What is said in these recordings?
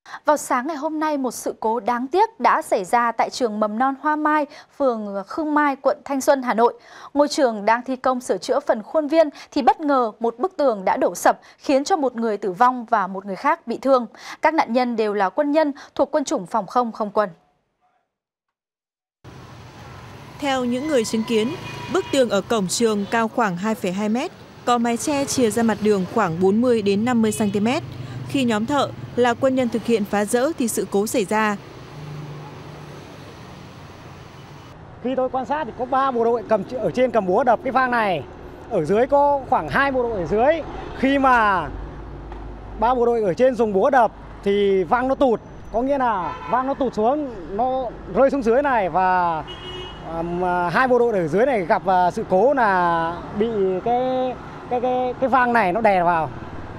Vào sáng ngày hôm nay, một sự cố đáng tiếc đã xảy ra tại trường mầm non Hoa Mai, phường Khương Mai, quận Thanh Xuân, Hà Nội. Ngôi trường đang thi công sửa chữa phần khuôn viên thì bất ngờ một bức tường đã đổ sập khiến cho một người tử vong và một người khác bị thương. Các nạn nhân đều là quân nhân thuộc quân chủng phòng không không quân. Theo những người chứng kiến, bức tường ở cổng trường cao khoảng 2,2 mét, có mái che chìa ra mặt đường khoảng 40 đến 50 cm. Khi nhóm thợ là quân nhân thực hiện phá dỡ thì sự cố xảy ra. Khi tôi quan sát thì có 3 bộ đội ở trên cầm búa đập cái phang này, ở dưới có khoảng 2 bộ đội ở dưới. Khi mà 3 bộ đội ở trên dùng búa đập thì vang nó tụt, có nghĩa là vang nó tụt xuống, nó rơi xuống dưới này và 2 bộ đội ở dưới này gặp sự cố là bị cái vang này nó đè vào.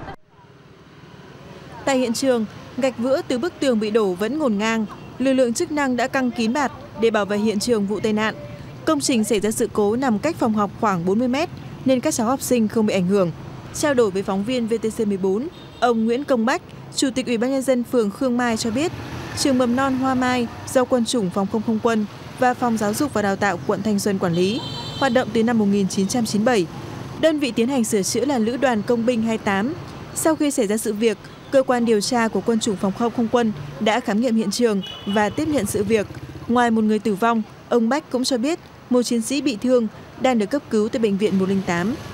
Tại hiện trường, gạch vữa từ bức tường bị đổ vẫn ngổn ngang. Lực lượng chức năng đã căng kín bạt để bảo vệ hiện trường vụ tai nạn. Công trình xảy ra sự cố nằm cách phòng học khoảng 40 mét nên các cháu học sinh không bị ảnh hưởng. Trao đổi với phóng viên VTC14, ông Nguyễn Công Bách, Chủ tịch Ủy ban nhân dân phường Khương Mai cho biết, trường mầm non Hoa Mai do quân chủng phòng không không quân và Phòng Giáo dục và Đào tạo quận Thanh Xuân quản lý, hoạt động từ năm 1997. Đơn vị tiến hành sửa chữa là Lữ đoàn Công binh 28. Sau khi xảy ra sự việc, cơ quan điều tra của quân chủng phòng không không quân đã khám nghiệm hiện trường và tiếp nhận sự việc. Ngoài một người tử vong, ông Bách cũng cho biết một chiến sĩ bị thương đang được cấp cứu tại bệnh viện 108.